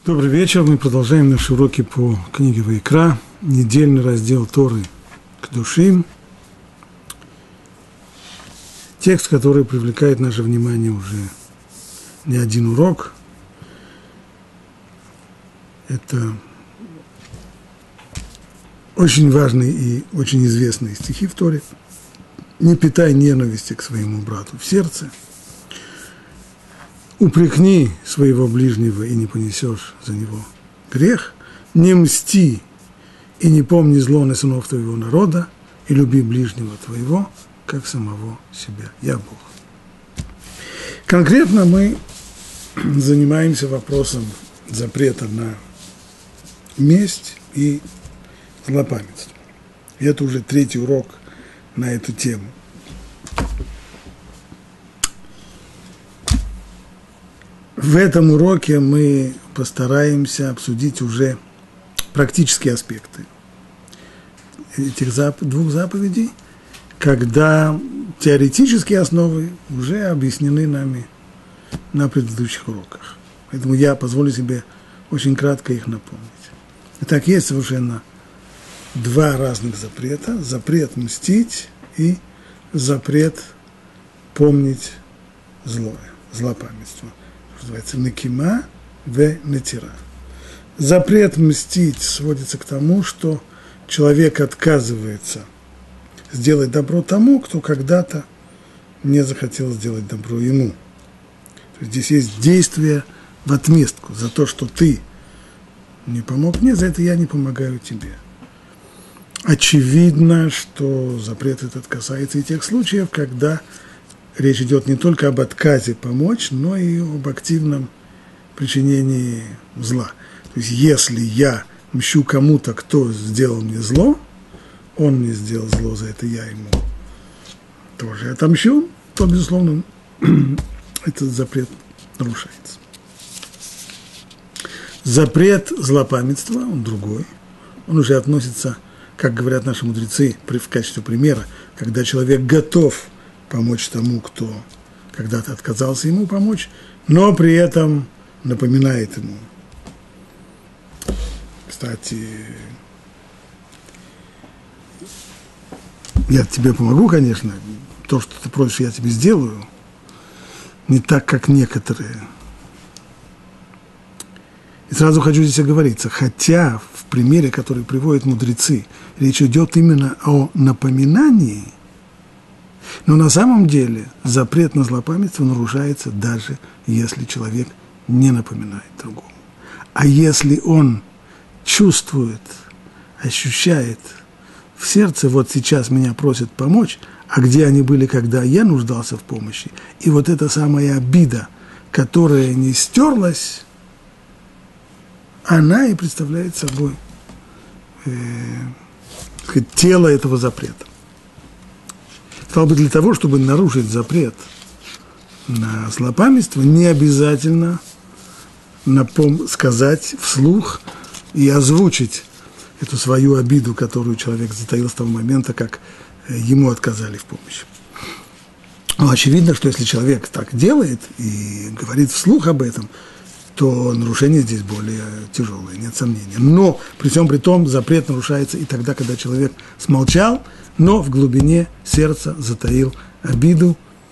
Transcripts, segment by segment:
Добрый вечер. Мы продолжаем наши уроки по книге Ваикра, недельный раздел Торы Кдушим. Текст, который привлекает наше внимание уже не один урок. Это очень важные и очень известные стихи в Торе. «Не питай ненависти к своему брату в сердце, упрекни своего ближнего и не понесешь за него грех, не мсти и не помни зло на сынов твоего народа, и люби ближнего твоего, как самого себя. Я Бог». Конкретно мы занимаемся вопросом запрета на месть и злопамятство. И это уже третий урок на эту тему. В этом уроке мы постараемся обсудить уже практические аспекты этих двух заповедей, когда теоретические основы уже объяснены нами на предыдущих уроках. Поэтому я позволю себе очень кратко их напомнить. Итак, есть совершенно два разных запрета. Запрет мстить и запрет помнить злое, злопамятство. Называется «накима ве нетира». Запрет мстить сводится к тому, что человек отказывается сделать добро тому, кто когда-то не захотел сделать добро ему. То есть здесь есть действие в отместку за то, что ты не помог мне, за это я не помогаю тебе. Очевидно, что запрет этот касается и тех случаев, когда речь идет не только об отказе помочь, но и об активном причинении зла. То есть, если я мщу кому-то, кто сделал мне зло, он мне сделал зло, за это я ему тоже отомщу, то, безусловно, этот запрет нарушается. Запрет злопамятства, он другой, он уже относится, как говорят наши мудрецы, в качестве примера, когда человек готов помочь тому, кто когда-то отказался ему помочь, но при этом напоминает ему. Кстати, я тебе помогу, конечно, то, что ты просишь, я тебе сделаю, не так, как некоторые. И сразу хочу здесь оговориться, хотя в примере, который приводят мудрецы, речь идет именно о напоминании, но на самом деле запрет на злопамятство нарушается, даже если человек не напоминает другому. А если он чувствует, ощущает в сердце, вот сейчас меня просят помочь, а где они были, когда я нуждался в помощи, и вот эта самая обида, которая не стерлась, она и представляет собой тело этого запрета. Стало быть, для того, чтобы нарушить запрет на злопамятство, не обязательно сказать вслух и озвучить эту свою обиду, которую человек затаил с того момента, как ему отказали в помощи. Но очевидно, что если человек так делает и говорит вслух об этом, то нарушение здесь более тяжелое, нет сомнения. Но при всем при том запрет нарушается и тогда, когда человек смолчал, но в глубине сердца затаил обиду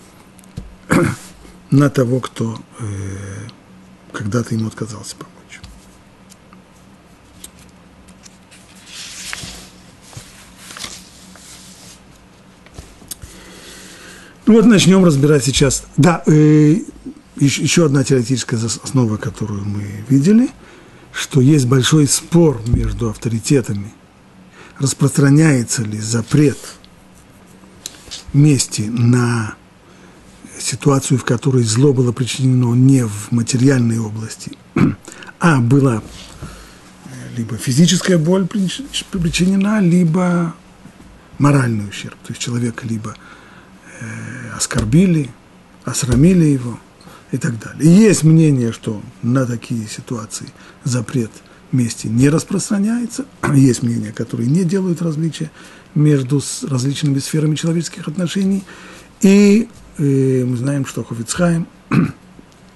на того, кто когда-то ему отказался помочь. Ну вот начнем разбирать сейчас. Да, еще одна теоретическая основа, которую мы видели, что есть большой спор между авторитетами, распространяется ли запрет мести на ситуацию, в которой зло было причинено не в материальной области, а была либо физическая боль причинена, либо моральный ущерб. То есть человека либо оскорбили, осрамили его и так далее. И есть мнение, что на такие ситуации запрет мести не распространяется. Есть мнения, которые не делают различия между различными сферами человеческих отношений. И мы знаем, что Хофец Хаим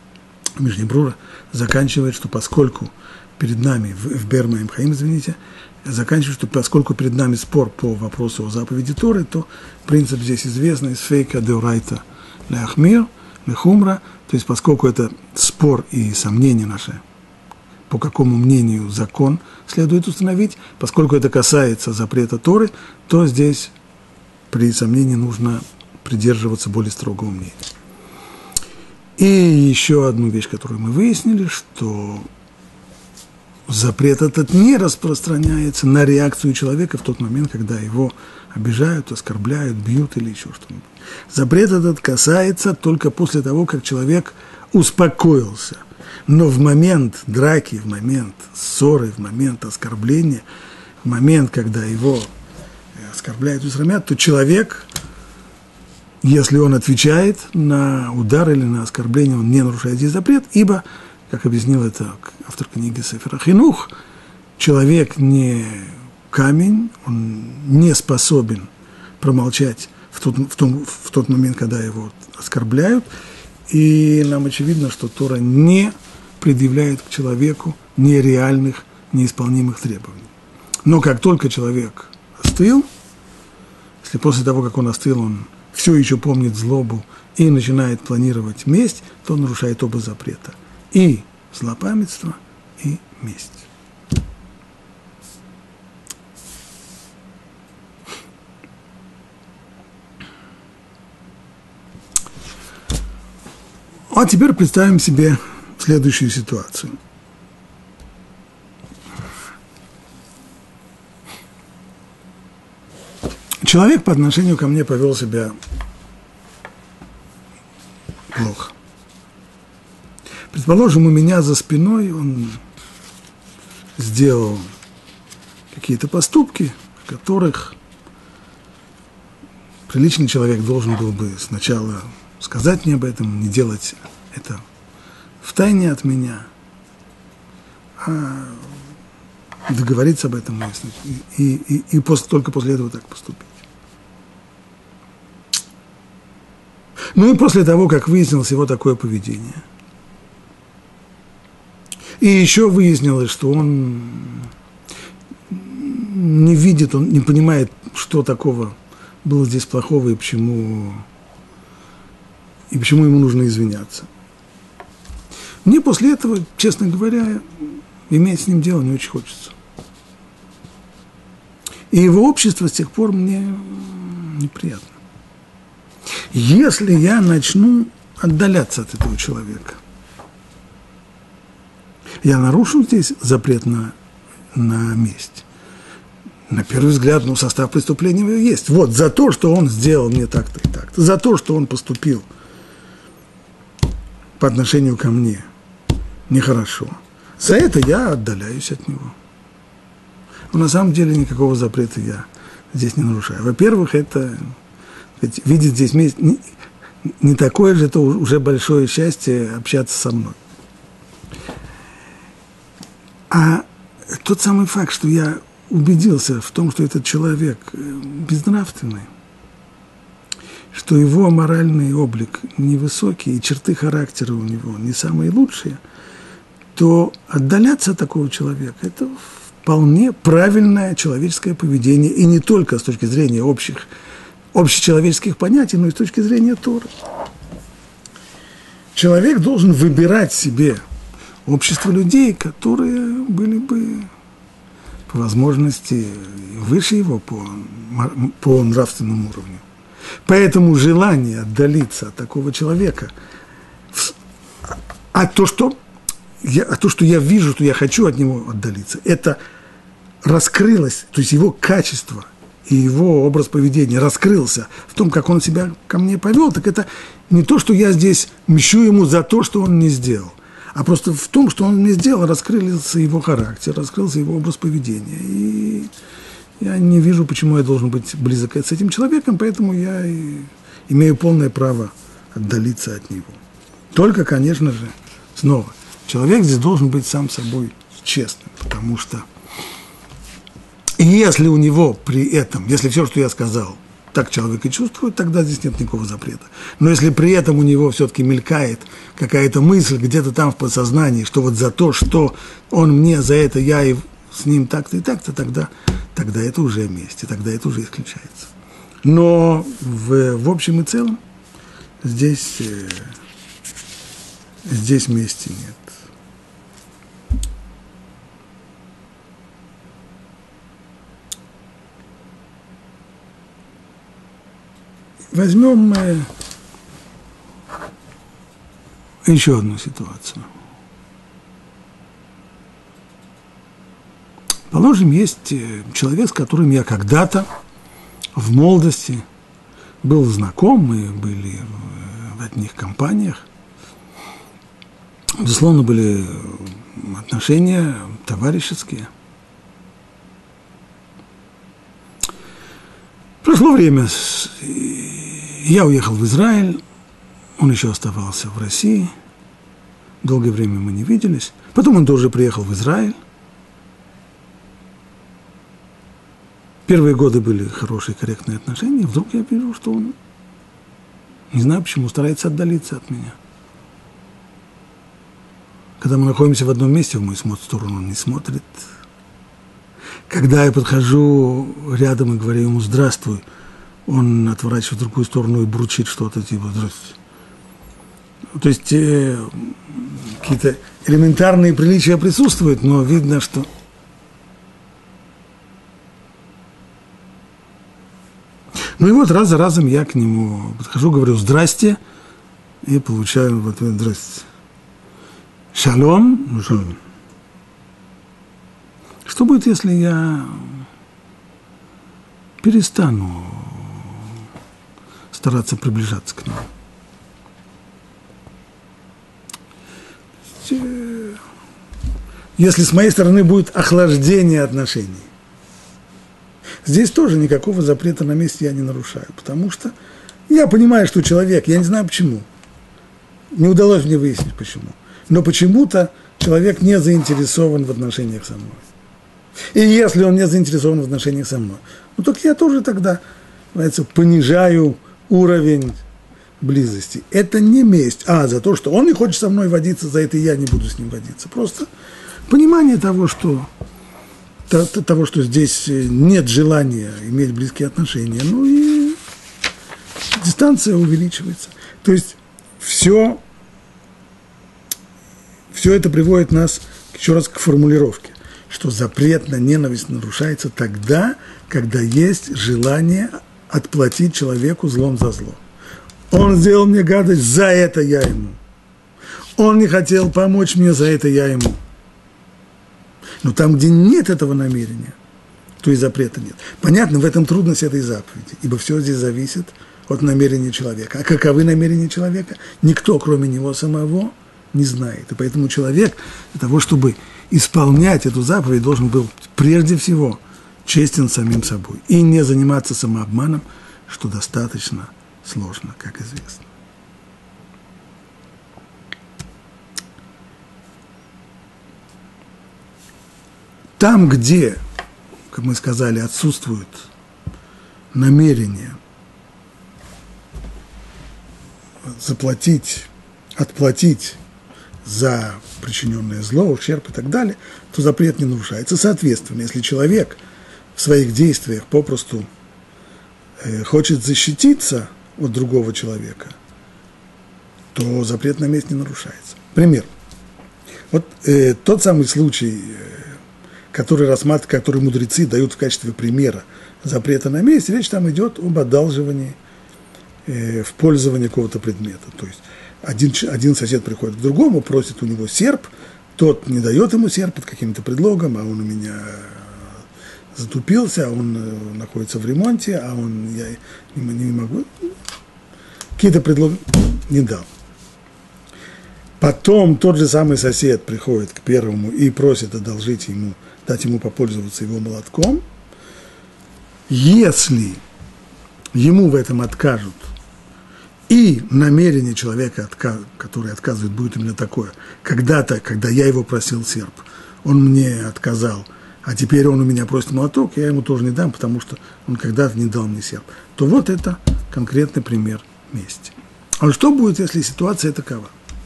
Мишна Брура заканчивает, что поскольку перед нами, в Беэр Маим Хаим, извините, заканчивает, что поскольку перед нами спор по вопросу о заповеди Торы, то принцип здесь известный, сфейка деорайта ляхмир, лехумра, то есть поскольку это спор и сомнение наше, по какому мнению закон следует установить, поскольку это касается запрета Торы, то здесь при сомнении нужно придерживаться более строгого мнения. И еще одну вещь, которую мы выяснили, что запрет этот не распространяется на реакцию человека в тот момент, когда его обижают, оскорбляют, бьют или еще что-нибудь. Запрет этот касается только после того, как человек успокоился. Но в момент драки, в момент ссоры, в момент оскорбления, в момент, когда его оскорбляют и срамят, то человек, если он отвечает на удар или на оскорбление, он не нарушает здесь запрет, ибо, как объяснил это автор книги Сефер ха-Хинух, человек не камень, он не способен промолчать в тот момент, когда его оскорбляют, и нам очевидно, что Тора не предъявляет к человеку нереальных, неисполнимых требований. Но как только человек остыл, если после того, как он остыл, он все еще помнит злобу и начинает планировать месть, то он нарушает оба запрета. И злопамятство, и месть. А теперь представим себе следующую ситуацию. Человек по отношению ко мне повел себя плохо. Предположим, у меня за спиной он сделал какие-то поступки, в которых приличный человек должен был бы сначала сказать мне об этом, не делать это втайне от меня, а договориться об этом и только после этого так поступить. Ну и после того, как выяснилось его такое поведение, и еще выяснилось, что он не видит, он не понимает, что такого было здесь плохого и почему ему нужно извиняться. Мне после этого, честно говоря, иметь с ним дело не очень хочется. И его общество с тех пор мне неприятно. Если я начну отдаляться от этого человека, я нарушу здесь запрет на месть. На первый взгляд, состав преступления есть. Вот, за то, что он сделал мне так-то и так-то, за то, что он поступил по отношению ко мне нехорошо, за это я отдаляюсь от него. Но на самом деле никакого запрета я здесь не нарушаю. Во-первых, это видеть здесь месть не такое же, это уже большое счастье общаться со мной. А тот самый факт, что я убедился в том, что этот человек безнравственный, что его моральный облик невысокий, и черты характера у него не самые лучшие, то отдаляться от такого человека – это вполне правильное человеческое поведение, и не только с точки зрения общечеловеческих понятий, но и с точки зрения Торы. Человек должен выбирать себе общество людей, которые были бы по возможности выше его по нравственному уровню. Поэтому желание отдалиться от такого человека, то, что я вижу, что я хочу от него отдалиться, это раскрылось, то есть его качество и его образ поведения раскрылся в том, как он себя ко мне повел, так это не то, что я здесь мщу ему за то, что он не сделал, а просто в том, что он не сделал, раскрылся его характер, раскрылся его образ поведения. И я не вижу, почему я должен быть близок с этим человеком, поэтому я имею полное право отдалиться от него. Только, конечно же, снова, человек здесь должен быть сам собой честным, потому что если у него при этом, если все, что я сказал, так человек и чувствует, тогда здесь нет никакого запрета. Но если при этом у него все-таки мелькает какая-то мысль где-то там в подсознании, что вот за то, что он мне, за это я и с ним так-то и так-то, тогда это уже вместе, тогда это уже исключается. Но в общем и целом здесь вместе нет. Возьмем еще одну ситуацию. Положим, есть человек, с которым я когда-то в молодости был знаком, мы были в одних компаниях. Безусловно, были отношения товарищеские. Прошло время, я уехал в Израиль, он еще оставался в России, долгое время мы не виделись. Потом он тоже приехал в Израиль. Первые годы были хорошие, корректные отношения, вдруг я вижу, что он, не знаю почему, старается отдалиться от меня. Когда мы находимся в одном месте, в мою сторону он не смотрит. Когда я подхожу рядом и говорю ему «здравствуй», он отворачивает в другую сторону и бурчит что-то типа «здравствуйте». То есть какие-то элементарные приличия присутствуют, но видно, что... Ну и вот раз за разом я к нему подхожу, говорю «здрасте», и получаю в ответ «здрасте». «Шалом». «Шалом». Что будет, если я перестану стараться приближаться к нему? Если с моей стороны будет охлаждение отношений, здесь тоже никакого запрета на месте я не нарушаю, потому что я понимаю, что человек, я не знаю почему, не удалось мне выяснить почему, но почему-то человек не заинтересован в отношениях со мной. И если он не заинтересован в отношениях со мной, ну так я тоже тогда, знаете, понижаю уровень близости. Это не месть, за то, что он не хочет со мной водиться, за это я не буду с ним водиться. Просто понимание того, что здесь нет желания иметь близкие отношения, ну и дистанция увеличивается. То есть все это приводит нас еще раз к формулировке, что запрет на ненависть нарушается тогда, когда есть желание отплатить человеку злом за зло. Он сделал мне гадость, за это я ему. Он не хотел помочь мне, за это я ему. Но там, где нет этого намерения, то и запрета нет. Понятно, в этом трудность этой заповеди, ибо все здесь зависит от намерения человека. А каковы намерения человека, никто, кроме него самого, не знает. И поэтому человек для того, чтобы исполнять эту заповедь, должен был прежде всего честен самим собой и не заниматься самообманом, что достаточно сложно, как известно. Там, где, как мы сказали, отсутствует намерение отплатить за причиненное зло, ущерб и так далее, то запрет не нарушается. Соответственно, если человек в своих действиях попросту хочет защититься от другого человека, то запрет на месть не нарушается. Пример. Вот тот самый случай, который мудрецы дают в качестве примера запрета на месть, речь там идет об одалживании в пользование какого-то предмета. То есть один сосед приходит к другому, просит у него серп, тот не дает ему серп под каким-то предлогом, а он у меня затупился, а он находится в ремонте, а я не могу. Какие-то предлоги не дал. Потом тот же самый сосед приходит к первому и просит одолжить ему, дать ему попользоваться его молотком. Если ему в этом откажут, и намерение человека, который отказывает, будет именно такое. Когда-то, когда я его просил серп, он мне отказал, а теперь он у меня просит молоток, я ему тоже не дам, потому что он когда-то не дал мне серп. То вот это конкретный пример мести. А что будет, если ситуация такова?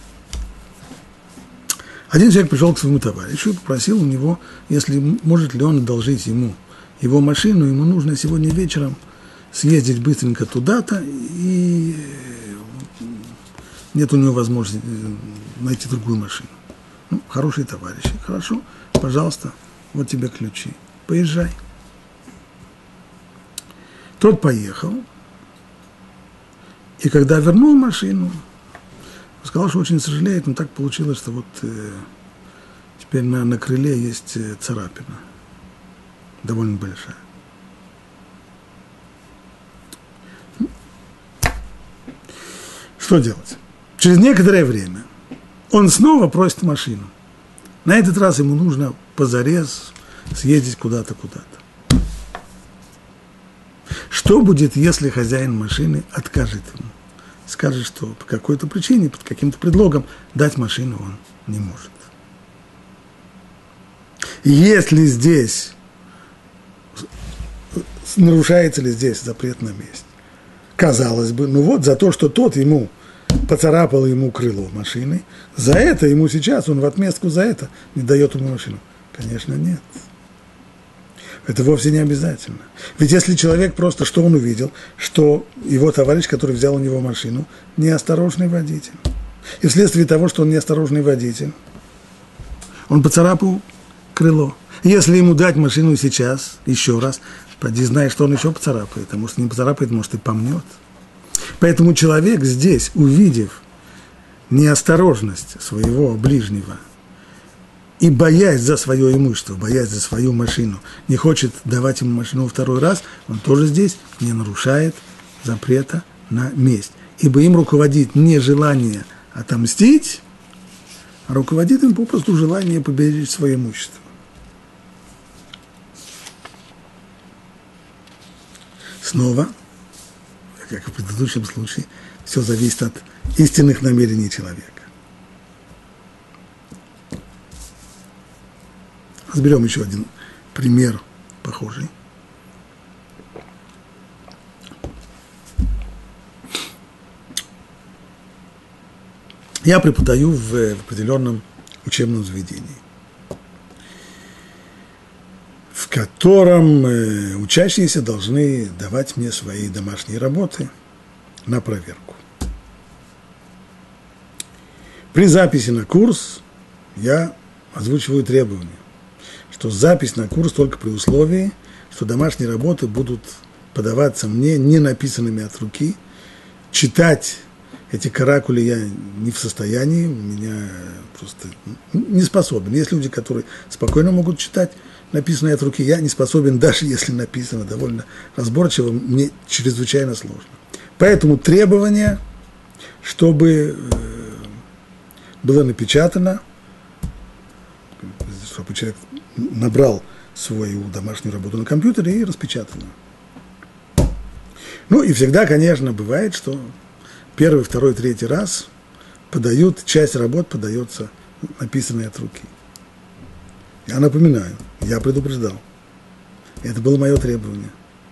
Один человек пришел к своему товарищу и попросил у него, если может ли он одолжить ему его машину, ему нужно сегодня вечером съездить быстренько туда-то, и нет у него возможности найти другую машину. Ну, хорошие товарищи, хорошо, пожалуйста, вот тебе ключи, поезжай. Тот поехал, и когда вернул машину, сказал, что очень сожалеет, но так получилось, что вот теперь на крыле есть царапина, довольно большая. Что делать? Через некоторое время он снова просит машину. На этот раз ему нужно позарез съездить куда-то. Что будет, если хозяин машины откажет ему? Скажет, что по какой-то причине, под каким-то предлогом дать машину он не может. Если здесь, нарушается ли здесь запрет на месть? Казалось бы, ну вот за то, что тот ему поцарапал ему крыло машины, за это ему сейчас, он в отместку за это не дает ему машину. Конечно, нет. Это вовсе не обязательно. Ведь если человек просто, что он увидел, что его товарищ, который взял у него машину, неосторожный водитель. И вследствие того, что он неосторожный водитель, он поцарапал крыло. Если ему дать машину сейчас, еще раз, поди знай, что он еще поцарапает, а может не поцарапает, может и помнет. Поэтому человек здесь, увидев неосторожность своего ближнего и боясь за свое имущество, боясь за свою машину, не хочет давать ему машину второй раз, он тоже здесь не нарушает запрета на месть. Ибо им руководит не желание отомстить, а руководит им попросту желание поберечь свое имущество. Снова, как и в предыдущем случае, все зависит от истинных намерений человека. Разберем еще один пример похожий. Я преподаю в определенном учебном заведении, в котором учащиеся должны давать мне свои домашние работы на проверку. При записи на курс я озвучиваю требования, что запись на курс только при условии, что домашние работы будут подаваться мне не написанными от руки. Читать эти каракули я не в состоянии, у меня просто не способен. Есть люди, которые спокойно могут читать написанное от руки, я не способен, даже если написано довольно разборчиво, мне чрезвычайно сложно. Поэтому требование, чтобы было напечатано, чтобы человек набрал свою домашнюю работу на компьютере и распечатано. Ну и всегда, конечно, бывает, что первый, второй, третий раз подают, часть работ подается написанной от руки. Я напоминаю, я предупреждал. Это было мое требование.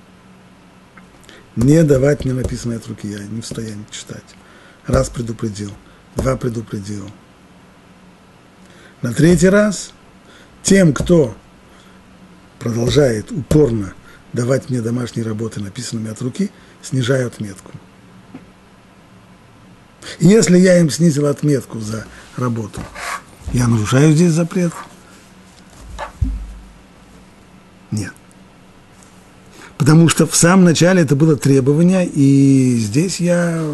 Не давать мне написанное от руки, я не в состоянии читать. Раз предупредил, два предупредил. На третий раз тем, кто продолжает упорно давать мне домашние работы, написанными от руки, снижаю отметку. И если я им снизил отметку за работу, я нарушаю здесь запрет? Нет. Потому что в самом начале это было требование, и здесь я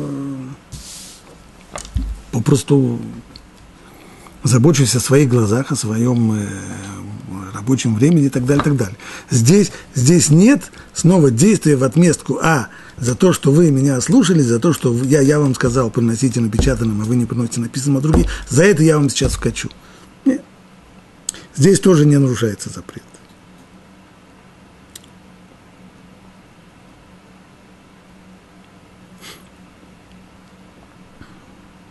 попросту забочусь о своих глазах, о своем рабочем времени и так далее, и так далее. Здесь нет снова действия в отместку, за то, что вы меня слушали, за то, что я вам сказал, приносите напечатанным, а вы не приносите написанным от руки, за это я вам сейчас вкачу. Нет. Здесь тоже не нарушается запрет.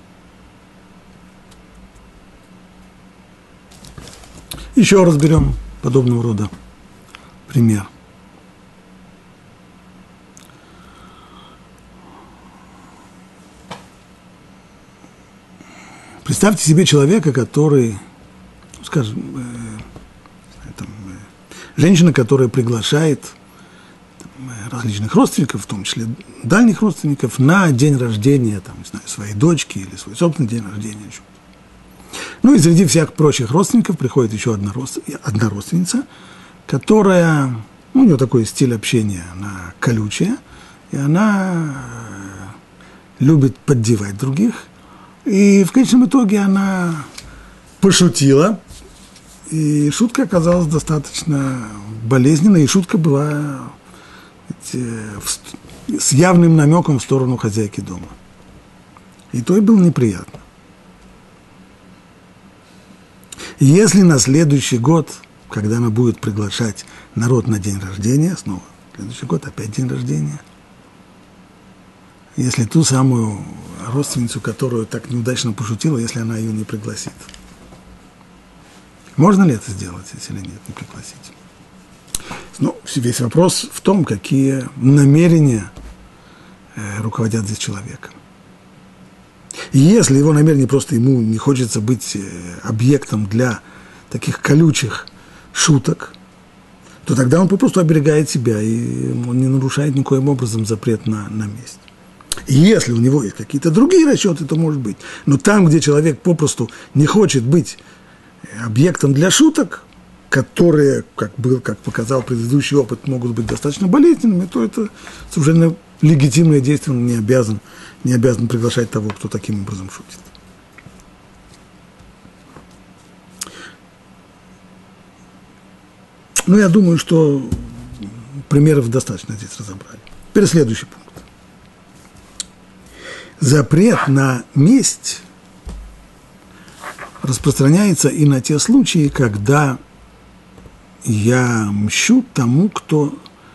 Еще разберем подобного рода пример. Представьте себе человека, который, скажем, женщина, которая приглашает различных родственников, в том числе дальних родственников, на день рождения, там, не знаю, своей дочки или свой собственный день рождения. Ну и среди всех прочих родственников приходит еще одна родственница, которая, у нее такой стиль общения, она колючая, и она любит поддевать других. И в конечном итоге она пошутила, и шутка оказалась достаточно болезненной, и шутка была с явным намеком в сторону хозяйки дома. И то и было неприятно. Если на следующий год, когда она будет приглашать народ на день рождения, снова, следующий год опять день рождения, если ту самую родственницу, которую так неудачно пошутила, если она ее не пригласит. Можно ли это сделать, если нет, не пригласить? Ну, весь вопрос в том, какие намерения руководят здесь человеком. И если его намерение просто ему не хочется быть объектом для таких колючих шуток, то тогда он попросту оберегает себя, и он не нарушает никоим образом запрет на месть. И если у него есть какие-то другие расчеты, то может быть. Но там, где человек попросту не хочет быть объектом для шуток, которые, как показал предыдущий опыт, могут быть достаточно болезненными, то это совершенно легитимное действие, он не обязан приглашать того, кто таким образом шутит. Ну, я думаю, что примеров достаточно здесь разобрали. Теперь следующий пункт. Запрет на месть распространяется и на те случаи, когда я мщу тому, кто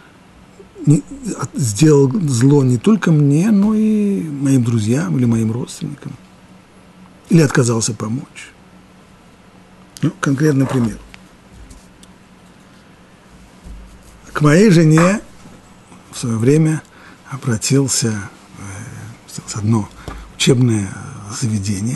сделал зло не только мне, но и моим друзьям или моим родственникам, или отказался помочь. Ну, конкретный пример. К моей жене в свое время обратился одно учебное заведение,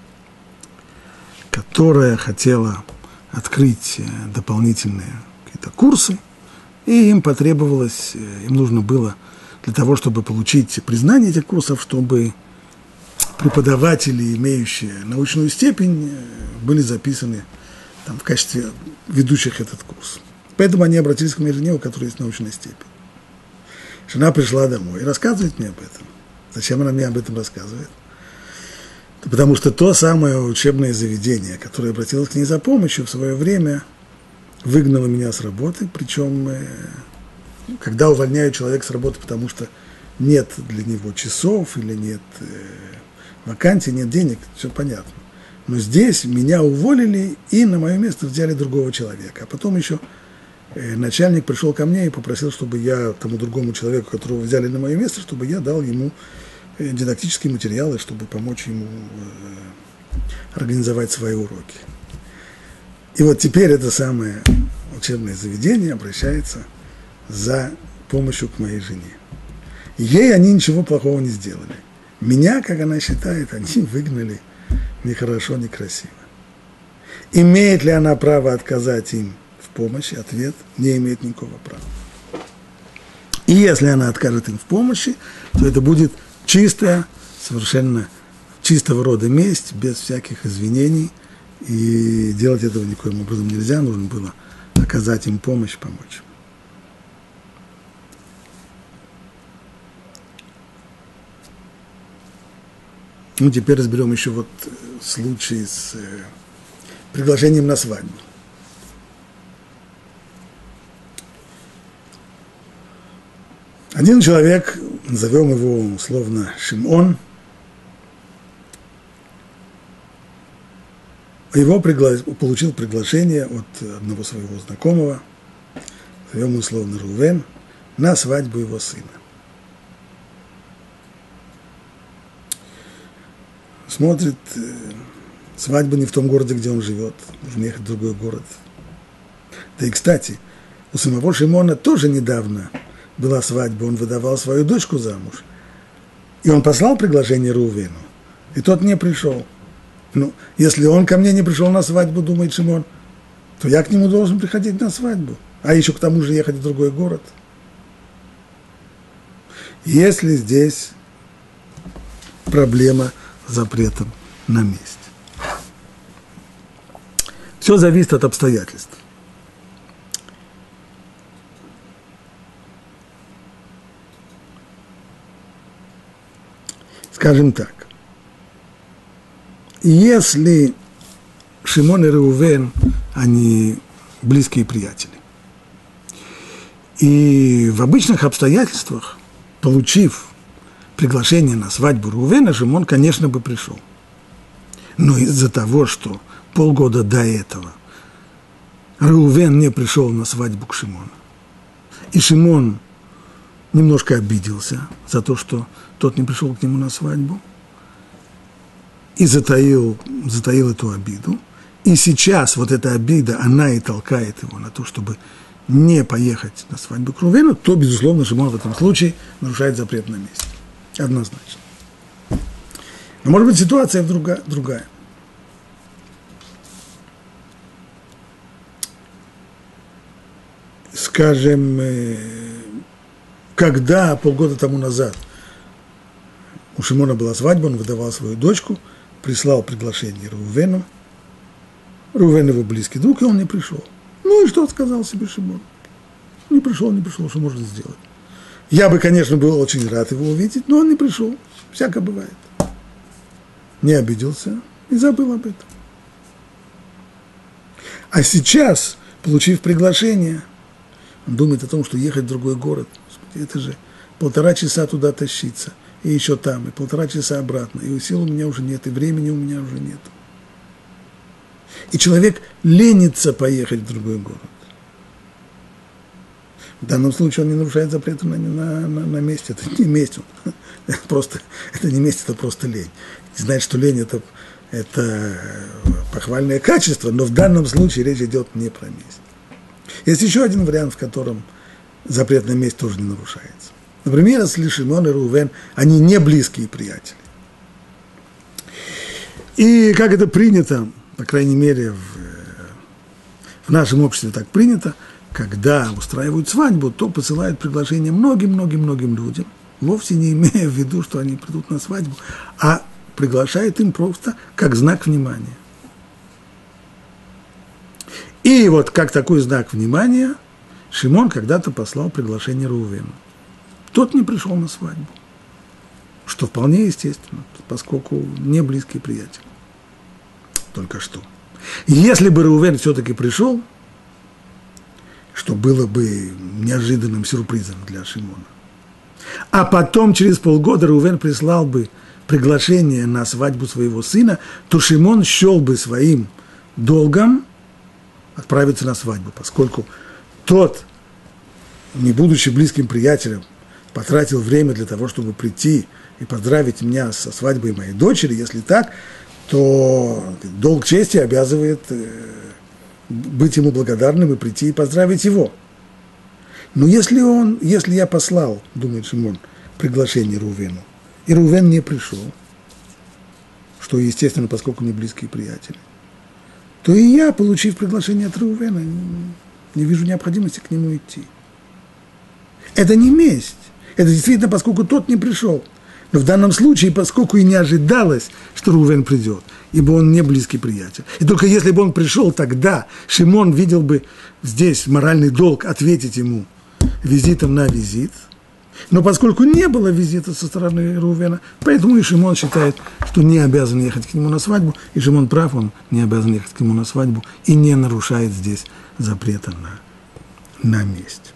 которое хотело открыть дополнительные какие-то курсы, и им нужно было для того, чтобы получить признание этих курсов, чтобы преподаватели, имеющие научную степень, были записаны там, в качестве ведущих этот курс. Поэтому они обратились к моей жене, у которой есть научная степень. Жена пришла домой и рассказывает мне об этом. Зачем она мне об этом рассказывает? Потому что то самое учебное заведение, которое обратилось к ней за помощью, в свое время выгнало меня с работы. Причем, когда увольняют человека с работы, потому что нет для него часов или нет вакансий, нет денег, все понятно. Но здесь меня уволили и на мое место взяли другого человека. А потом еще начальник пришел ко мне и попросил, чтобы я тому другому человеку, которого взяли на мое место, чтобы я дал ему дидактические материалы, чтобы помочь ему организовать свои уроки. И вот теперь это самое учебное заведение обращается за помощью к моей жене. Ей они ничего плохого не сделали. Меня, как она считает, они выгнали нехорошо, некрасиво. Имеет ли она право отказать им в помощи? Ответ – не имеет никакого права. И если она откажет им в помощи, то это будет чистая, совершенно чистого рода месть, без всяких извинений, и делать этого никоим образом нельзя, нужно было оказать им помощь, помочь. Ну, теперь разберем еще вот случай с приглашением на свадьбу. Один человек, назовем его условно Шимон, получил приглашение от одного своего знакомого, назовем его условно Рувен, на свадьбу его сына. Смотрит, свадьба не в том городе, где он живет, нужно ехать в другой город. Да и, кстати, у самого Шимона тоже недавно была свадьба, он выдавал свою дочку замуж. И он послал приглашение Реувену, и тот не пришел. Ну, если он ко мне не пришел на свадьбу, думает Шимон, то я к нему должен приходить на свадьбу, а еще к тому же ехать в другой город. Если здесь проблема с запретом на месте. Все зависит от обстоятельств. Скажем так, если Шимон и Реувен, они близкие приятели, и в обычных обстоятельствах, получив приглашение на свадьбу Реувена, Шимон, конечно, бы пришел. Но из-за того, что полгода до этого Реувен не пришел на свадьбу к Шимону, и Шимон немножко обиделся за то, что тот не пришел к нему на свадьбу, и затаил эту обиду. И сейчас вот эта обида, она и толкает его на то, чтобы не поехать на свадьбу к Реувену, то, безусловно, Шимон в этом случае нарушает запрет на месте. Однозначно. Но, может быть, ситуация другая. Скажем, когда полгода тому назад у Шимона была свадьба, он выдавал свою дочку, прислал приглашение Реувену. Реувен его близкий друг, и он не пришел. Ну и что сказал себе Шимон? Не пришел, что можно сделать? Я бы, конечно, был очень рад его увидеть, но он не пришел. Всякое бывает. Не обиделся и забыл об этом. А сейчас, получив приглашение, он думает о том, что ехать в другой город, это же 1,5 часа туда тащиться, и еще там, и 1,5 часа обратно, и сил у меня уже нет, и времени у меня уже нет. И человек ленится поехать в другой город. В данном случае он не нарушает запрета на месте. Это не месть. Это не месть, это просто лень. Знать, что лень это похвальное качество, но в данном случае речь идет не про месть. Есть еще один вариант, в котором запрет на месть тоже не нарушается. Например, если Шимон и Реувен, они не близкие приятели. И как это принято, по крайней мере, в нашем обществе так принято, когда устраивают свадьбу, то посылают приглашение многим людям, вовсе не имея в виду, что они придут на свадьбу, а приглашают им просто как знак внимания. И вот как такой знак внимания Шимон когда-то послал приглашение Реувену. Тот не пришел на свадьбу, что вполне естественно, поскольку не близкий приятель. Только что. Если бы Реувен все-таки пришел, что было бы неожиданным сюрпризом для Шимона, а потом через полгода Реувен прислал бы приглашение на свадьбу своего сына, то Шимон счел бы своим долгом отправиться на свадьбу, поскольку тот, не будучи близким приятелем, потратил время для того, чтобы прийти и поздравить меня со свадьбой моей дочери. Если так, то долг чести обязывает быть ему благодарным и прийти и поздравить его. Но если я послал, думает Шимон, приглашение Реувену, и Реувен не пришел, что естественно, поскольку не близкие приятели, то и я, получив приглашение от Реувена, не вижу необходимости к нему идти. Это не месть. Это действительно, поскольку тот не пришел. Но в данном случае, поскольку и не ожидалось, что Реувен придет, ибо он не близкий приятель. И только если бы он пришел, тогда Шимон видел бы здесь моральный долг ответить ему визитом на визит. Но поскольку не было визита со стороны Реувена, поэтому и Шимон считает, что не обязан ехать к нему на свадьбу, и Шимон прав, он не обязан ехать к нему на свадьбу и не нарушает здесь запрета на месть.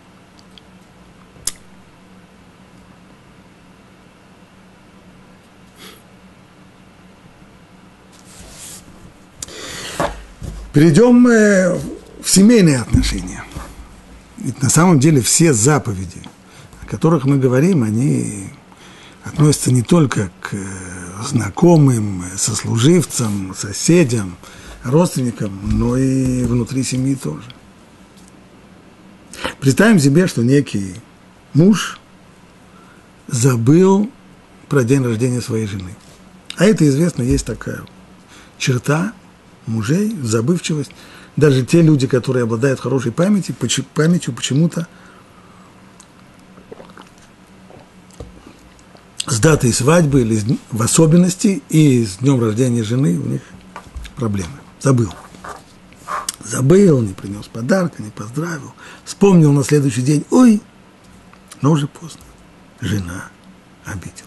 Перейдем в семейные отношения. Ведь на самом деле все заповеди, о которых мы говорим, они относятся не только к знакомым, сослуживцам, соседям, родственникам, но и внутри семьи тоже. Представим себе, что некий муж забыл про день рождения своей жены. А это известно, есть такая черта мужей, забывчивость. Даже те люди, которые обладают хорошей памятью, почему-то с датой свадьбы или в особенности и с днем рождения жены у них проблемы. Забыл, не принес подарка, не поздравил. Вспомнил на следующий день, ой, но уже поздно. Жена обиделась.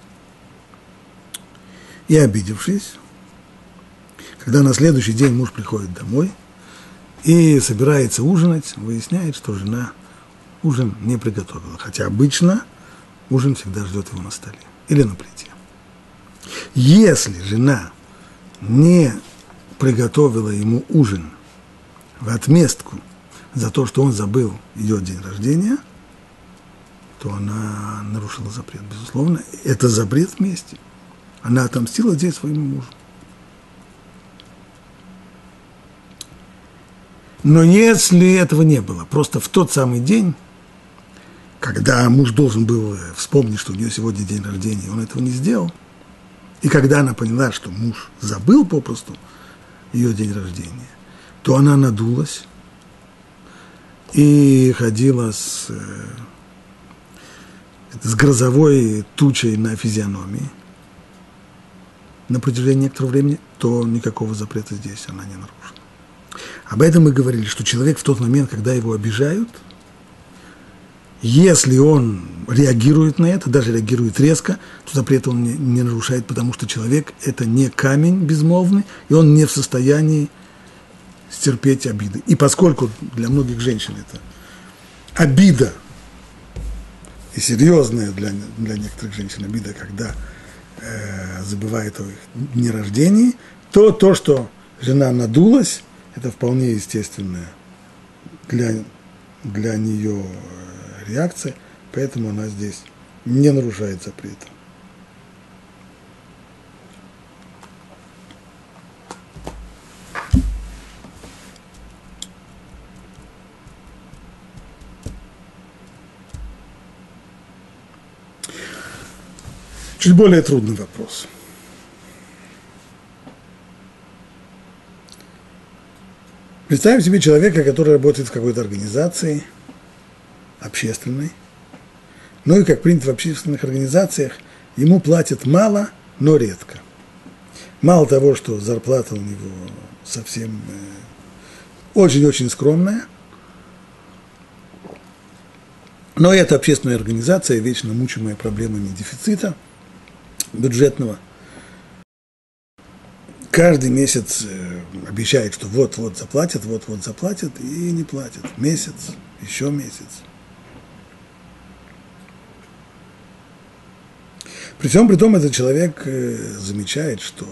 И обидевшись, когда на следующий день муж приходит домой и собирается ужинать, выясняет, что жена ужин не приготовила. Хотя обычно ужин всегда ждет его на столе или на плите. Если жена не приготовила ему ужин в отместку за то, что он забыл ее день рождения, то она нарушила запрет, безусловно. Это запрет вместе. Она отомстила здесь своему мужу. Но если этого не было, просто в тот самый день, когда муж должен был вспомнить, что у нее сегодня день рождения, он этого не сделал, и когда она поняла, что муж забыл попросту ее день рождения, то она надулась и ходила с грозовой тучей на физиономии на протяжении некоторого времени, то никакого запрета здесь она не нарушила. Об этом мы говорили, что человек в тот момент, когда его обижают, если он реагирует на это, даже реагирует резко, то запрет он не нарушает, потому что человек – это не камень безмолвный, и он не в состоянии стерпеть обиды. И поскольку для многих женщин это обида, и серьезная для некоторых женщин обида, когда забывает о их дне рождения, то, что жена надулась, это вполне естественная для нее реакция, поэтому она здесь не нарушает запрета. Чуть более трудный вопрос. Представим себе человека, который работает в какой-то организации общественной, ну и, как принято в общественных организациях, ему платят мало, но редко. Мало того, что зарплата у него совсем очень-очень скромная, но эта общественная организация, вечно мучимая проблемами дефицита бюджетного, каждый месяц обещает, что вот-вот заплатят, и не платят. Месяц, еще месяц. При всем при том, этот человек замечает, что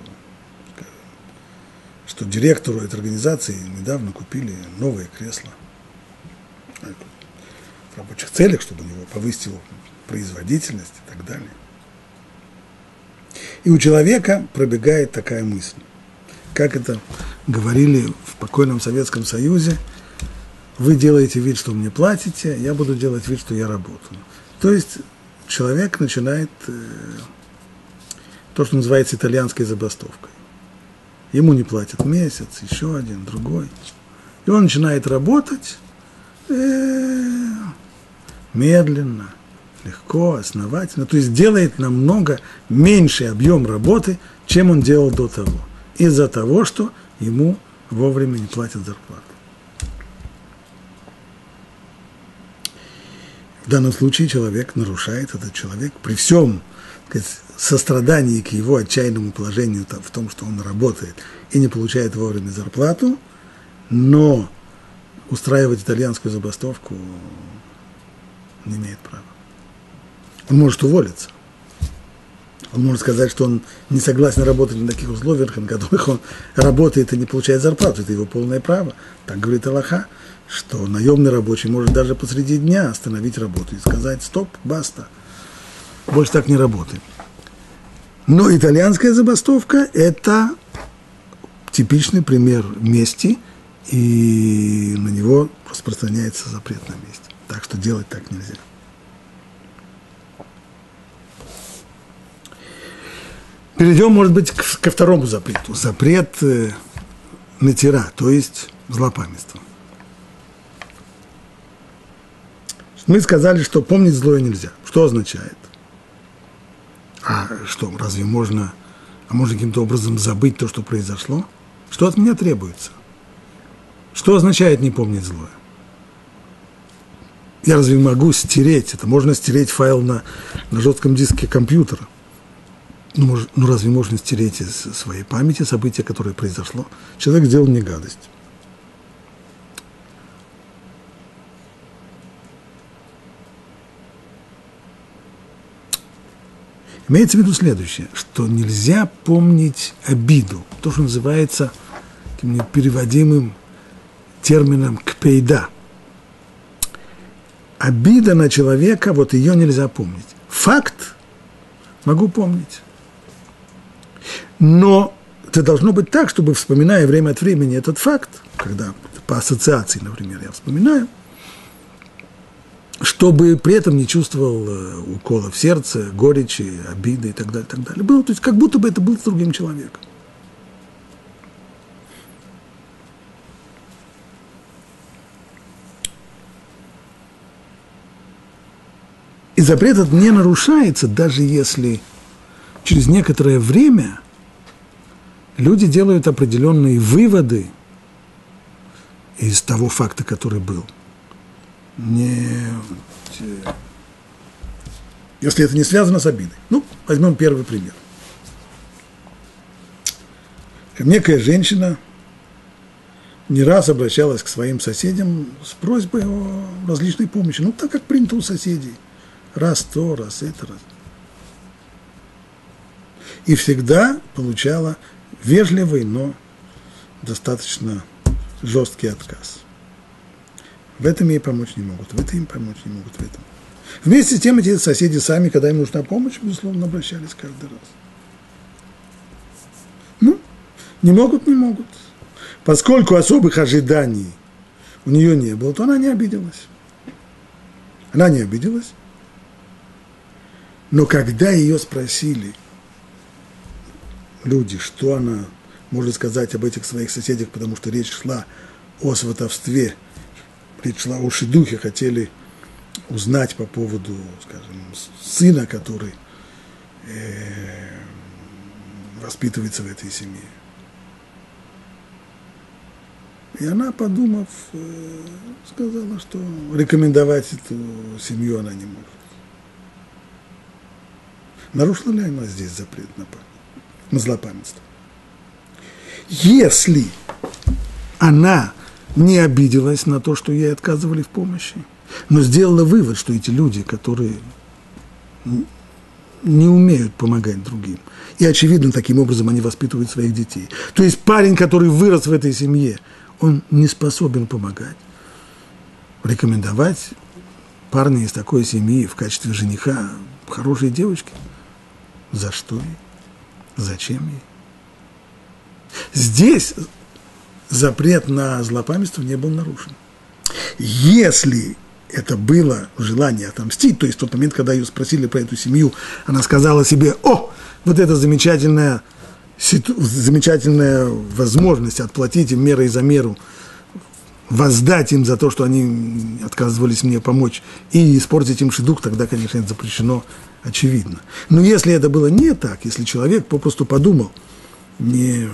директору этой организации недавно купили новые кресла в рабочих целях, чтобы у него повысить его производительность и так далее. И у человека пробегает такая мысль, как это говорили в покойном Советском Союзе: вы делаете вид, что мне платите, я буду делать вид, что я работаю. То есть человек начинает то, что называется итальянской забастовкой. Ему не платят месяц, еще один, другой. И он начинает работать медленно, легко, основательно. То есть делает намного меньший объем работы, чем он делал до того. Из-за того, что ему вовремя не платят зарплату. В данном случае человек нарушает, этот человек, при всем, так сказать, сострадании к его отчаянному положению в том, что он работает и не получает вовремя зарплату, но устраивать итальянскую забастовку не имеет права. Он может уволиться. Он может сказать, что он не согласен работать на таких условиях, на которых он работает и не получает зарплату. Это его полное право. Так говорит Алаха, что наемный рабочий может даже посреди дня остановить работу и сказать: стоп, баста, больше так не работаем. Но итальянская забастовка – это типичный пример мести и на него распространяется запрет на месть. Так что делать так нельзя. Перейдем, может быть, ко второму запрету. Запрет натира, то есть злопамятство. Мы сказали, что помнить злое нельзя. Что означает? А что, разве можно каким-то образом забыть то, что произошло? Что от меня требуется? Что означает не помнить злое? Я разве могу стереть? Это можно стереть файл на жестком диске компьютера. Ну, разве можно стереть из своей памяти событие, которое произошло? Человек сделал мне гадость. Имеется в виду следующее, что нельзя помнить обиду, то, что называется таким переводимым термином «кпейда». Обида на человека, вот ее нельзя помнить. Факт могу помнить. Но это должно быть так, чтобы, вспоминая время от времени этот факт, когда по ассоциации, например, я вспоминаю, чтобы при этом не чувствовал укола в сердце, горечи, обиды и так далее, так далее. Было, то есть как будто бы это был с другим человеком. И запрет этот не нарушается, даже если через некоторое время люди делают определенные выводы из того факта, который был. Если это не связано с обидой. Ну, возьмем первый пример. Некая женщина не раз обращалась к своим соседям с просьбой о различной помощи. Ну, так как принято у соседей. Раз то, раз это, раз. И всегда получала вежливый, но достаточно жесткий отказ. В этом ей помочь не могут, в этом им помочь не могут, в этом. Вместе с тем эти соседи сами, когда им нужна помощь, безусловно, обращались каждый раз. Ну, не могут, не могут. Поскольку особых ожиданий у нее не было, то она не обиделась. Она не обиделась. Но когда ее спросили люди, что она может сказать об этих своих соседях, потому что речь шла о сватовстве, речь шла о шидухе, хотели узнать по поводу, скажем, сына, который воспитывается в этой семье. И она, подумав, сказала, что рекомендовать эту семью она не может. Нарушила ли она здесь запрет на злопамятство? Если она не обиделась на то, что ей отказывали в помощи, но сделала вывод, что эти люди, которые не умеют помогать другим, и, очевидно, таким образом они воспитывают своих детей. То есть парень, который вырос в этой семье, он не способен помогать. Рекомендовать парня из такой семьи в качестве жениха хорошей девочки – за что ей? Зачем ей? Здесь запрет на злопамятство не был нарушен. Если это было желание отомстить, то есть в тот момент, когда ее спросили про эту семью, она сказала себе: о, вот это замечательная возможность отплатить им мерой за меру, воздать им за то, что они отказывались мне помочь, и испортить им шидух, тогда, конечно, это запрещено, очевидно. Но если это было не так, если человек попросту подумал, не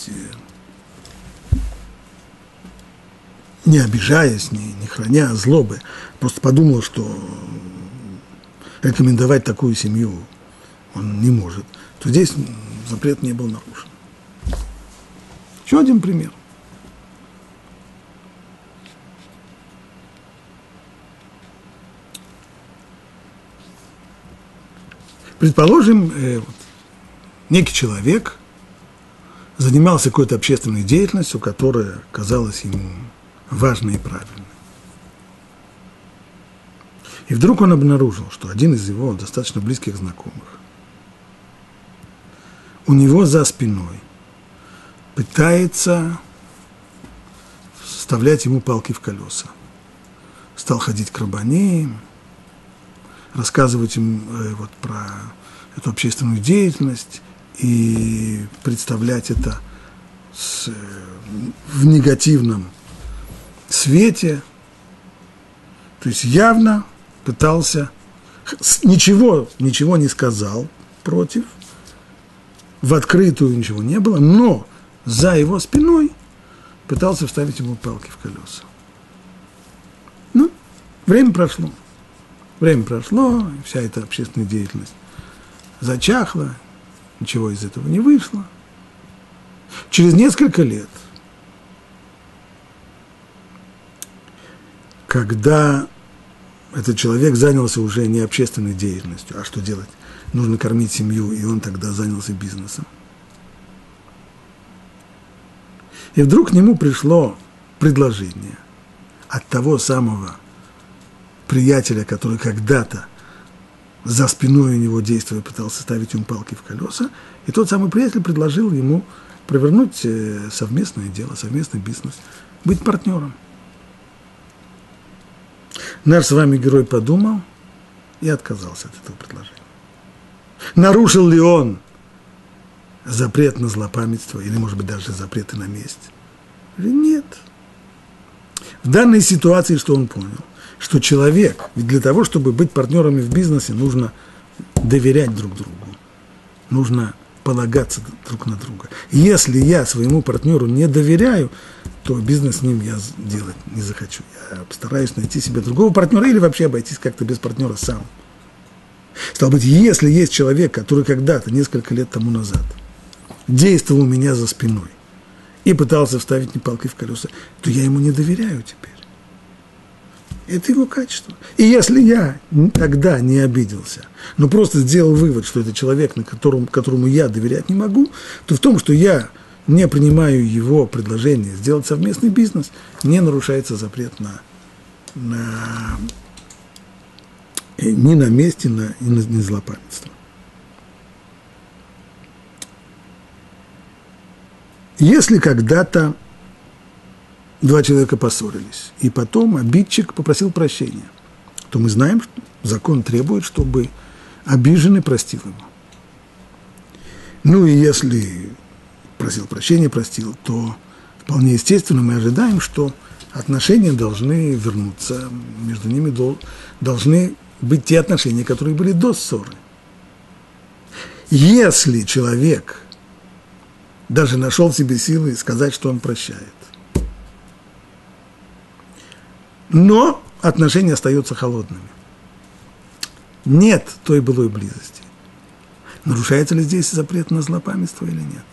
обижаясь, не храня злобы, просто подумал, что рекомендовать такую семью он не может, то здесь запрет не был нарушен. Еще один пример. Предположим, некий человек занимался какой-то общественной деятельностью, которая казалась ему важной и правильной. И вдруг он обнаружил, что один из его достаточно близких знакомых у него за спиной пытается вставлять ему палки в колеса. Стал ходить к рабаним, рассказывать им вот про эту общественную деятельность и представлять это в негативном свете. То есть явно пытался, ничего не сказал против, в открытую ничего не было, но за его спиной пытался вставить ему палки в колеса. Ну, время прошло, и вся эта общественная деятельность зачахла, ничего из этого не вышло. Через несколько лет, когда этот человек занялся уже не общественной деятельностью, а что делать? Нужно кормить семью, и он тогда занялся бизнесом. И вдруг к нему пришло предложение от того самого приятеля, который когда-то за спиной у него действуя пытался ставить ему палки в колеса, и тот самый приятель предложил ему провернуть совместное дело, совместный бизнес, быть партнером. Наш с вами герой подумал и отказался от этого предложения. Нарушил ли он запрет на злопамятство, или, может быть, даже запреты на месть? Или нет? В данной ситуации что он понял? Что человек, ведь для того, чтобы быть партнерами в бизнесе, нужно доверять друг другу, нужно полагаться друг на друга. И если я своему партнеру не доверяю, то бизнес с ним я делать не захочу. Я постараюсь найти себе другого партнера или вообще обойтись как-то без партнера сам. Стало быть, если есть человек, который когда-то, несколько лет тому назад, действовал у меня за спиной и пытался вставить мне палкой в колеса, то я ему не доверяю теперь. Это его качество. И если я тогда не обиделся, но просто сделал вывод, что это человек, которому я доверять не могу, то в том, что я не принимаю его предложение сделать совместный бизнес, не нарушается запрет ни на месте, ни на злопамятство. Если когда-то два человека поссорились, и потом обидчик попросил прощения, то мы знаем, что закон требует, чтобы обиженный простил его. Ну и если просил прощения, простил, то вполне естественно мы ожидаем, что отношения должны вернуться, между ними должны быть те отношения, которые были до ссоры. Если человек даже нашел в себе силы сказать, что он прощает, но отношения остаются холодными, нет той былой близости, нарушается ли здесь запрет на злопамятство или нет?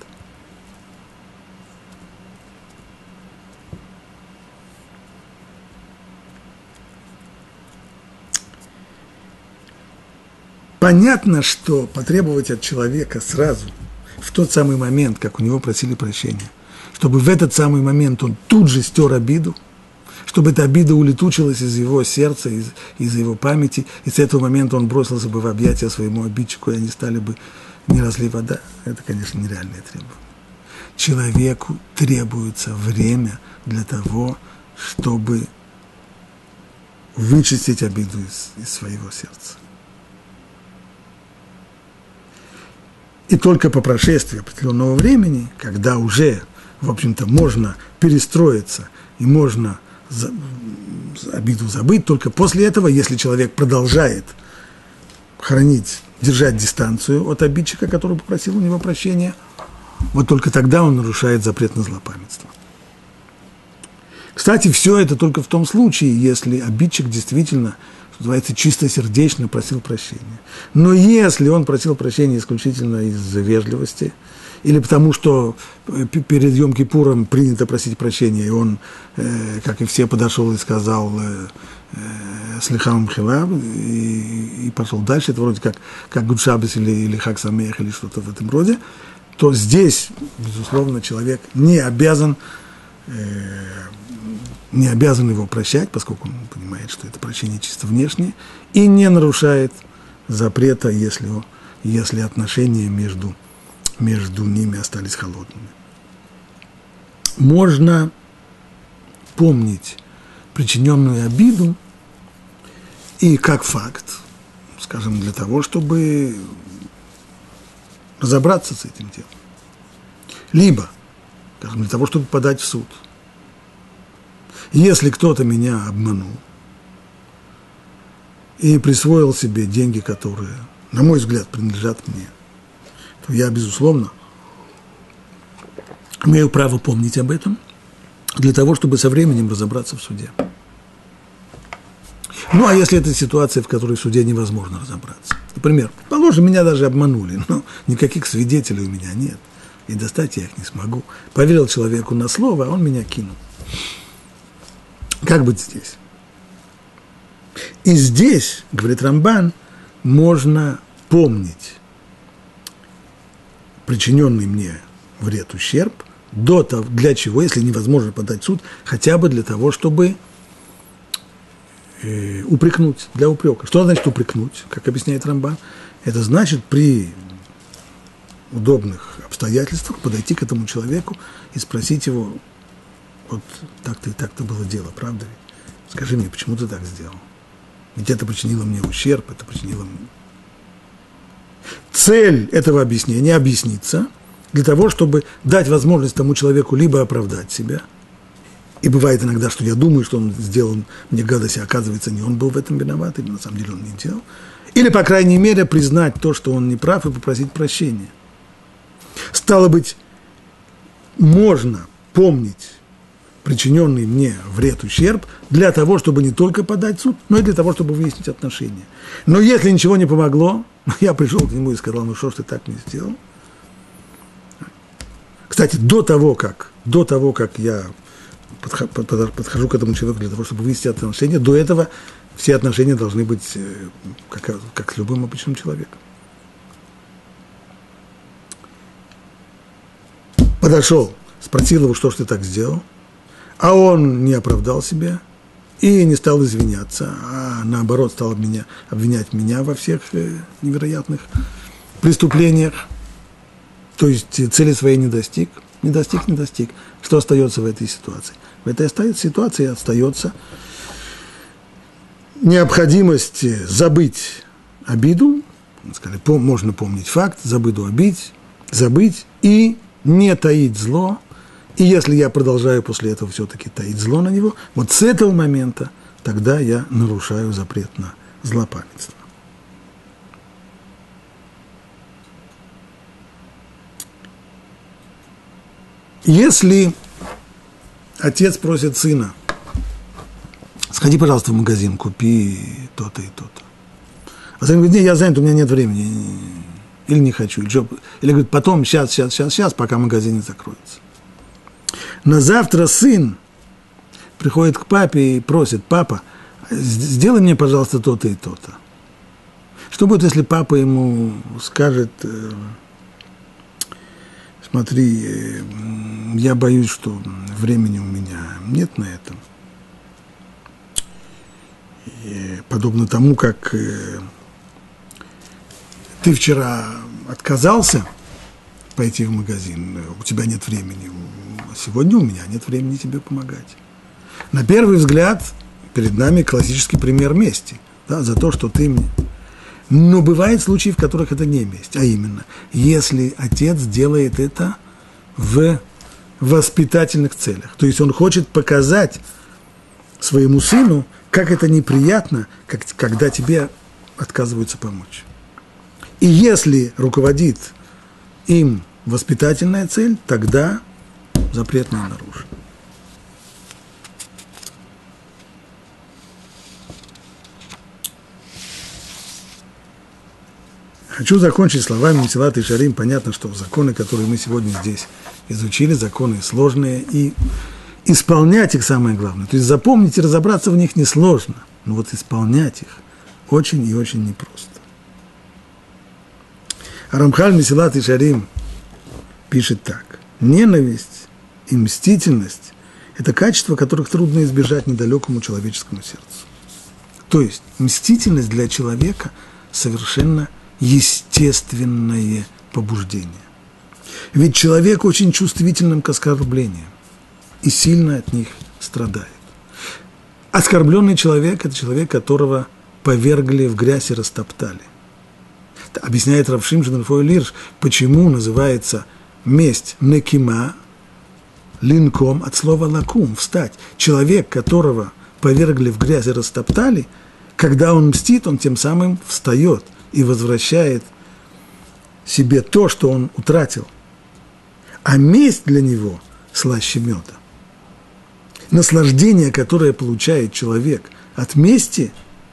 Понятно, что потребовать от человека сразу, в тот самый момент, как у него просили прощения, чтобы в этот самый момент он тут же стер обиду, чтобы эта обида улетучилась из его сердца, из его памяти, и с этого момента он бросился бы в объятия своему обидчику, и они стали бы не разлей вода. Это, конечно, нереальное требование. Человеку требуется время для того, чтобы вычистить обиду из своего сердца. И только по прошествии определенного времени, когда уже, в общем-то, можно перестроиться и можно обиду забыть, только после этого, если человек продолжает держать дистанцию от обидчика, который попросил у него прощения, вот только тогда он нарушает запрет на злопамятство. Кстати, все это только в том случае, если обидчик действительно, что называется, чистосердечно просил прощения. Но если он просил прощения исключительно из-за вежливости, или потому что перед Йом-Кипуром принято просить прощения, и он, как и все, подошел и сказал «Слихам хилав» и пошел дальше, это вроде как Гуд-Шаббес или Хаг Самеах или что-то в этом роде, то здесь, безусловно, человек не обязан его прощать, поскольку он понимает, что это прощение чисто внешнее, и не нарушает запрета, если отношения между ними остались холодными. Можно помнить причиненную обиду и как факт, скажем, для того, чтобы разобраться с этим делом. Либо, скажем, для того, чтобы подать в суд. Если кто-то меня обманул и присвоил себе деньги, которые, на мой взгляд, принадлежат мне, то я, безусловно, имею право помнить об этом для того, чтобы со временем разобраться в суде. Ну, а если это ситуация, в которой в суде невозможно разобраться? Например, положим, меня даже обманули, но никаких свидетелей у меня нет, и достать я их не смогу. Поверил человеку на слово, а он меня кинул. Как быть здесь? И здесь, говорит Рамбан, можно помнить причиненный мне вред, ущерб, до того, для чего, если невозможно подать в суд, хотя бы для того, чтобы упрекнуть, для упрека. Что значит упрекнуть, как объясняет Рамбан? Это значит при удобных обстоятельствах подойти к этому человеку и спросить его, вот так-то и так-то было дело, правда ведь? Скажи мне, почему ты так сделал? Ведь это причинило мне ущерб, это причинило мне... Цель этого объяснения – объясниться для того, чтобы дать возможность тому человеку либо оправдать себя, и бывает иногда, что я думаю, что он сделал мне гадость, а оказывается, не он был в этом виноват, или на самом деле он не делал, или, по крайней мере, признать то, что он не прав, и попросить прощения. Стало быть, можно помнить причиненный мне вред, ущерб, для того, чтобы не только подать в суд, но и для того, чтобы выяснить отношения. Но если ничего не помогло, я пришел к нему и сказал, ну что ж ты так не сделал? Кстати, до того, как я подхожу к этому человеку для того, чтобы выяснить отношения, до этого все отношения должны быть как с любым обычным человеком. Подошел, спросил его, что ж ты так сделал, а он не оправдал себя и не стал извиняться, а наоборот стал обвинять меня во всех невероятных преступлениях, то есть цели своей не достиг. Что остается в этой ситуации? В этой ситуации остается необходимость забыть обиду, сказали, можно помнить факт, забыть и не таить зло. И если я продолжаю после этого все-таки таить зло на него, вот с этого момента тогда я нарушаю запрет на злопамятство. Если отец просит сына, сходи, пожалуйста, в магазин, купи то-то и то-то. А сын говорит, нет, я занят, у меня нет времени, или не хочу, или говорит, потом, сейчас, пока магазин не закроется. На завтра сын приходит к папе и просит, папа, сделай мне, пожалуйста, то-то и то-то. Что будет, если папа ему скажет, смотри, я боюсь, что времени у меня нет на это. И подобно тому, как ты вчера отказался пойти в магазин, у тебя нет времени, а сегодня у меня нет времени тебе помогать. На первый взгляд перед нами классический пример мести, да, за то, что ты мне... Но бывают случаи, в которых это не месть, а именно, если отец делает это в воспитательных целях. То есть он хочет показать своему сыну, как это неприятно, когда тебе отказываются помочь. И если руководит им воспитательная цель, тогда запрет не нарушен. Хочу закончить словами Месилат Ишарим. Понятно, что законы, которые мы сегодня здесь изучили, законы сложные, и исполнять их самое главное. То есть запомнить и разобраться в них несложно, но вот исполнять их очень и очень непросто. Рамхаль Месилат Ишарим пишет так. Ненависть и мстительность – это качества, которых трудно избежать недалекому человеческому сердцу. То есть мстительность для человека совершенно естественное побуждение. Ведь человек очень чувствителен к оскорблениям и сильно от них страдает. Оскорбленный человек – это человек, которого повергли в грязь и растоптали. Объясняет Рав Шимшон Рифой Лирш, почему называется месть некима, линком, от слова лакум, встать. Человек, которого повергли в грязь и растоптали, когда он мстит, он тем самым встает и возвращает себе то, что он утратил. А месть для него слаще меда. Наслаждение, которое получает человек от мести,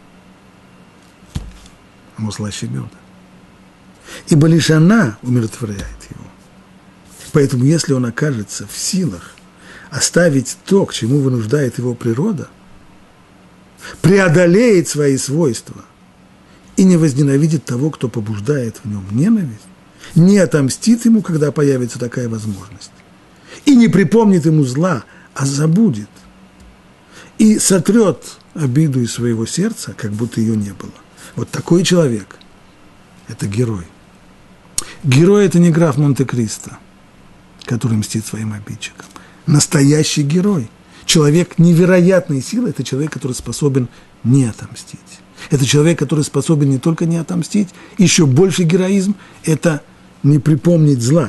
оно слаще меда. Ибо лишь она умиротворяет его. Поэтому, если он окажется в силах оставить то, к чему вынуждает его природа, преодолеет свои свойства и не возненавидит того, кто побуждает в нем ненависть, не отомстит ему, когда появится такая возможность, и не припомнит ему зла, а забудет, и сотрет обиду из своего сердца, как будто ее не было. Вот такой человек – это герой. Герой – это не граф Монте-Кристо, который мстит своим обидчикам. Настоящий герой. Человек невероятной силы – это человек, который способен не отомстить. Это человек, который способен не только не отомстить, еще больше героизм – это не припомнить зла.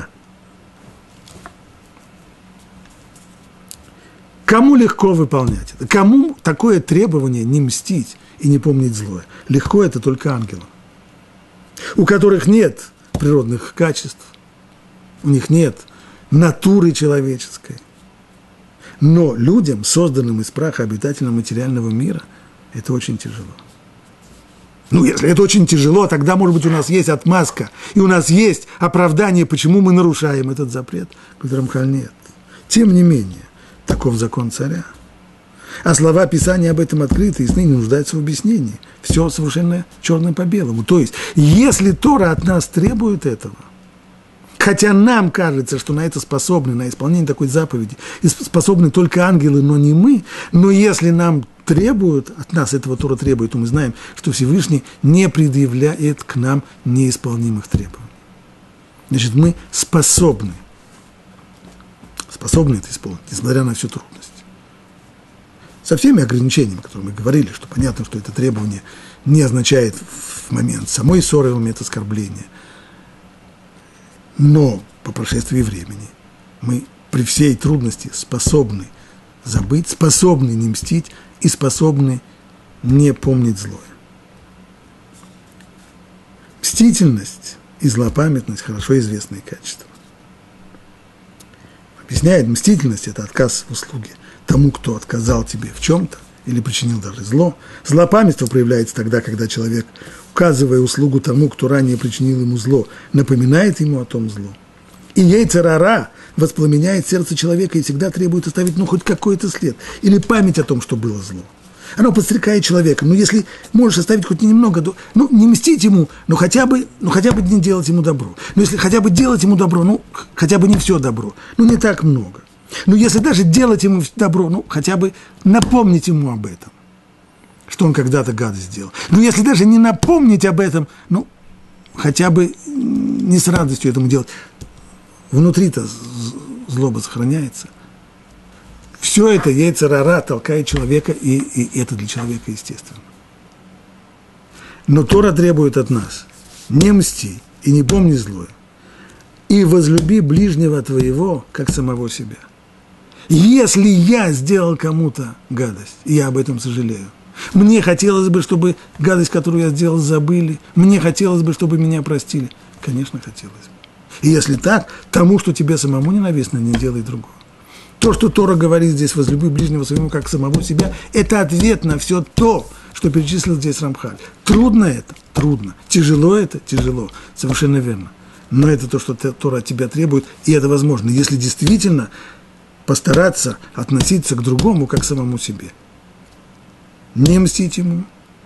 Кому легко выполнять это? Кому такое требование не мстить и не помнить злое? Легко это только ангелам, у которых нет природных качеств, у них нет натуры человеческой. Но людям, созданным из праха, обитателям материального мира, это очень тяжело. Ну, если это очень тяжело, тогда, может быть, у нас есть отмазка, и у нас есть оправдание, почему мы нарушаем этот запрет. Говорит Рамхаль, нет. Тем не менее, таков закон царя. А слова Писания об этом открыты, и ясны, не нуждаются в объяснении. Все совершенно черным по белому. То есть, если Тора от нас требует этого, хотя нам кажется, что на это способны, на исполнение такой заповеди, способны только ангелы, но не мы, но если нам требуют, от нас этого Тора требует, то мы знаем, что Всевышний не предъявляет к нам неисполнимых требований. Значит, мы способны это исполнить, несмотря на всю трудность. Со всеми ограничениями, о которых мы говорили, что понятно, что это требование не означает в момент самой ссоры, в момент оскорбления. Но по прошествии времени мы при всей трудности способны забыть, способны не мстить и способны не помнить злое. Мстительность и злопамятность – хорошо известные качества. Объясняет, мстительность – это отказ в услуге тому, кто отказал тебе в чем-то или причинил даже зло. Злопамятство проявляется тогда, когда человек, указывая услугу тому, кто ранее причинил ему зло, напоминает ему о том зло. И йецер ара воспламеняет сердце человека и всегда требует оставить хоть какой-то след или память о том, что было зло. Оно подстрекает человека. Если можешь оставить хоть немного, не мстить ему, но хотя бы не делать ему добро. Но если хотя бы делать ему добро, хотя бы не все добро, не так много. Но если даже делать ему добро, хотя бы напомнить ему об этом, что он когда-то гадость сделал. Но если даже не напомнить об этом, хотя бы не с радостью этому делать, внутри-то злоба сохраняется. Все это йецер ара толкает человека, и это для человека естественно. Но Тора требует от нас: не мсти и не помни злое, и возлюби ближнего твоего, как самого себя. Если я сделал кому-то гадость, и я об этом сожалею, мне хотелось бы, чтобы гадость, которую я сделал, забыли, мне хотелось бы, чтобы меня простили. Конечно, хотелось бы. И если так, тому, что тебе самому ненавистно, не делай другого. То, что Тора говорит здесь, возлюби ближнего своему, как самого себя, это ответ на все то, что перечислил здесь Рамхаль. Трудно это? Трудно. Тяжело это? Тяжело. Совершенно верно. Но это то, что Тора от тебя требует, и это возможно, если действительно постараться относиться к другому, как к самому себе. Не мстить ему,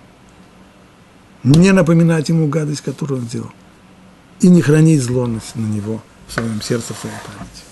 не напоминать ему гадость, которую он сделал, и не хранить зло на него в своем сердце, в своей памяти.